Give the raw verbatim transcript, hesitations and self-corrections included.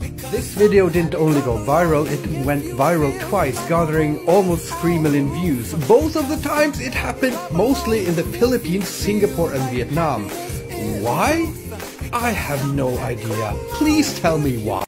This video didn't only go viral, it went viral twice, gathering almost three million views. Both of the times it happened mostly in the Philippines, Singapore and Vietnam. Why? I have no idea. Please tell me why.